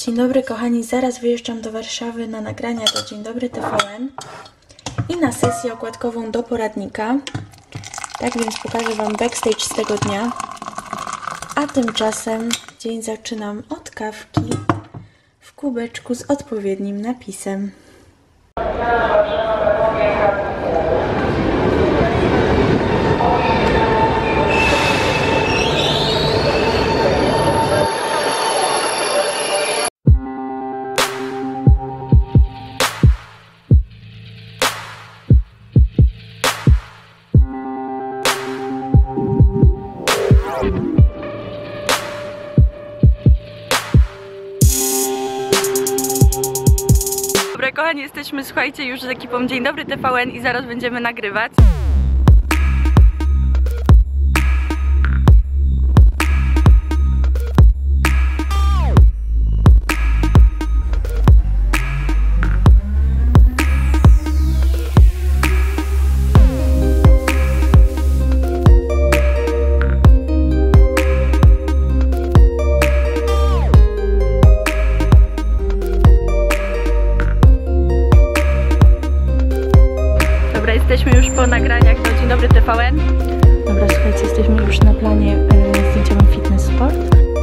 Dzień dobry kochani, zaraz wyjeżdżam do Warszawy na nagrania do Dzień Dobry TVN i na sesję okładkową do poradnika. Tak więc pokażę Wam backstage z tego dnia. A tymczasem dzień zaczynam od kawki w kubeczku z odpowiednim napisem. Dobra kochani, jesteśmy, słuchajcie, już z ekipą Dzień Dobry TVN i zaraz będziemy nagrywać. Jesteśmy już po nagraniach do Dzień Dobry TVN. Dobra, słuchajcie, jesteśmy już na planie zdjęciowym Fitness Sport.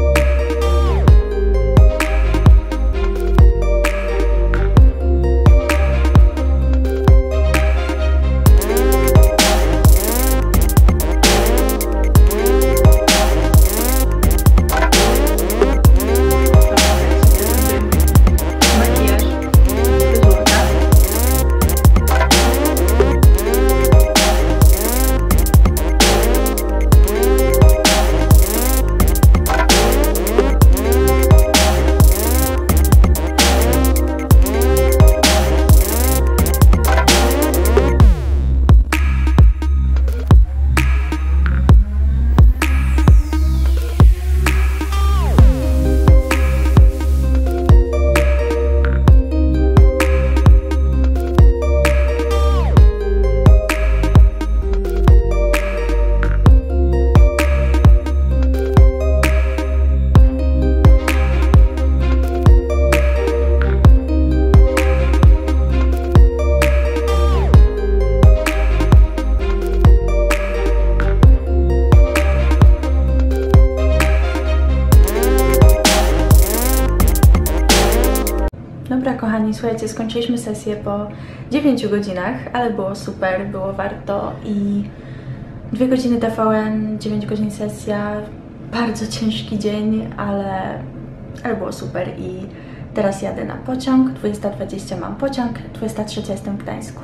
Dobra kochani, słuchajcie, skończyliśmy sesję po 9 godzinach, ale było super, było warto i 2 godziny TVN, 9 godzin sesja, bardzo ciężki dzień, ale było super i teraz jadę na pociąg, 20:20 mam pociąg, 23:00 jestem w Gdańsku.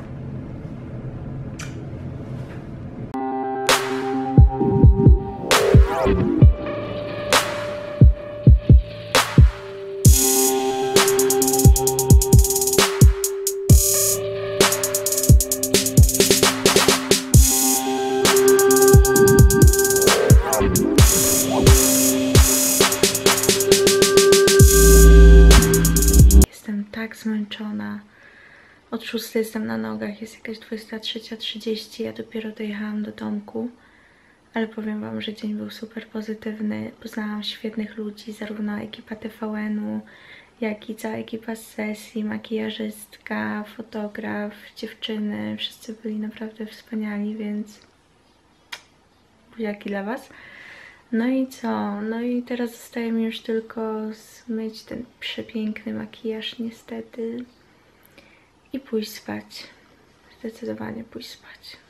Tak zmęczona. Od 6 jestem na nogach, jest jakaś 23:30, ja dopiero dojechałam do domku, ale powiem Wam, że dzień był super pozytywny. Poznałam świetnych ludzi, zarówno ekipa TVN-u, jak i cała ekipa z sesji, makijażystka, fotograf, dziewczyny, wszyscy byli naprawdę wspaniali, więc buziaki dla Was. No i co? No i teraz zostaje mi już tylko zmyć ten przepiękny makijaż niestety i pójść spać. Zdecydowanie pójść spać.